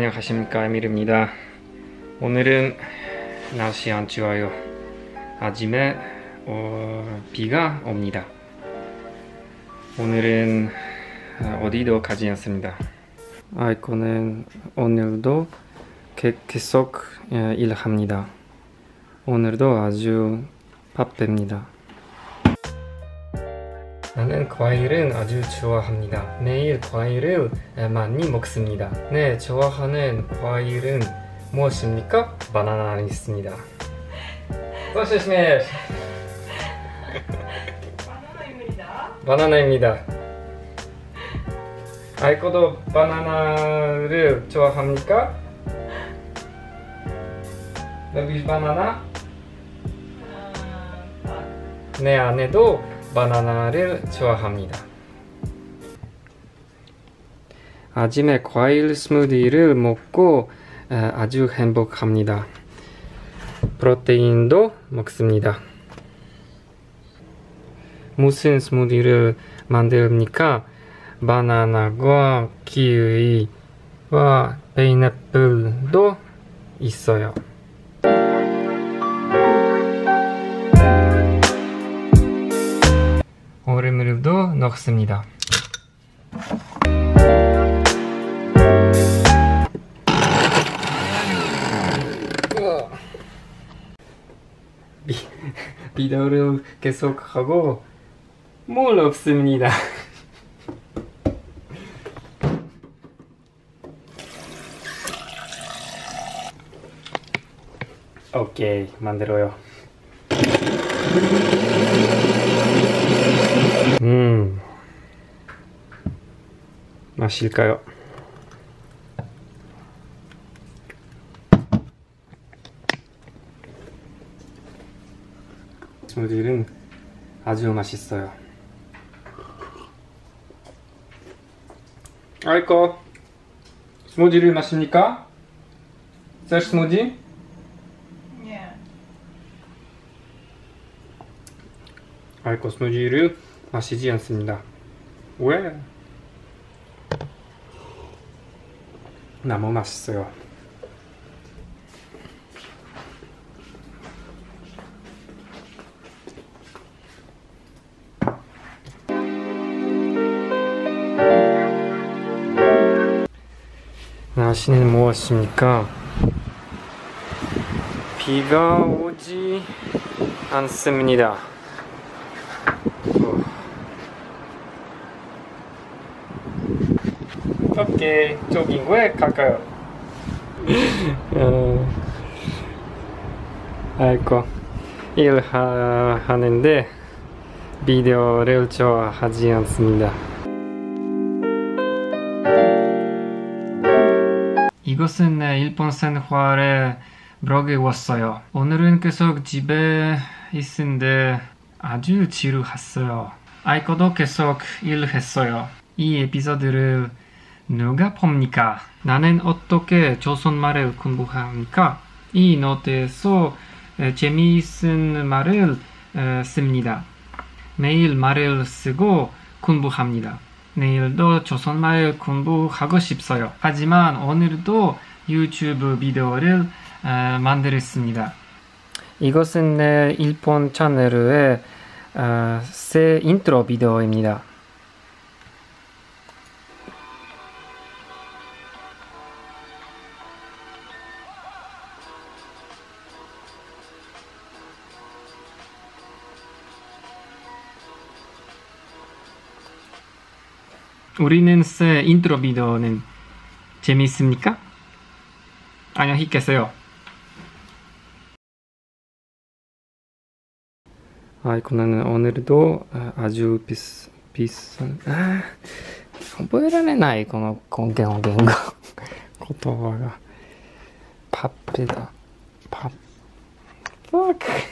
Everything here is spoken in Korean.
안녕하십니까, 에밀입니다. 오늘은 날씨 안 좋아요. 아침에 비가 옵니다. 오늘은 어디도 가지 않습니다. 아이콘은 오늘도 계속 일합니다. 오늘도 아주 바쁩니다. 나는 과일은 아주 좋아합니다. 매일 과일을 많이 먹습니다. 네, 좋아하는 과일은 무엇입니까? 바나나 있습니다. 소시스메 바나나입니다. 아이코도 바나나를 좋아합니까? 여기 바나나? 내 아내도 바나나를 좋아합니다. 아침에 과일 스무디를 먹고 아주 행복합니다. 프로테인도 먹습니다. 무슨 스무디를 만듭니까? 바나나와 키위와 파인애플도 있어요. 얼음물도 넣습니다. 비디오를 계속하고 물 없습니다. 오케이, 만들어요. 마실까요? 스무디는 아주 맛있어요. 아이코, 스무디를 마십니까? Chcesz smoothie? Nie. 아이코, 스무디를 마시지 않습니다. 왜? 너무 맛있어요. 날씨는 무엇입니까? 비가 오지 않습니다. 오케이, 조깅 갈까요? 아이고, 일하는데 비디오를 좋아하지 않습니다. 이것은 일본 생활의 블로그에 왔어요. 오늘은 계속 집에 있는데 아주 지루했어요. 아이코도 계속 일했어요. 이 에피소드를 누가 봅니까? 나는 어떻게 조선말을 공부합니까? 이 노트에서 재미있는 말을 씁니다. 매일 말을 쓰고 공부합니다. 내일도 조선말 공부하고 싶어요. 하지만 오늘도 유튜브 비디오를 만들었습니다. 이것은 내 일본 채널의 새 인트로 비디오입니다. 우리는 새 인트로 비디오는 재미있습니까? 안녕히 계세요. 아이콘은 오늘도 아주 비싼覚えられないこの言語言葉がパッペだパッ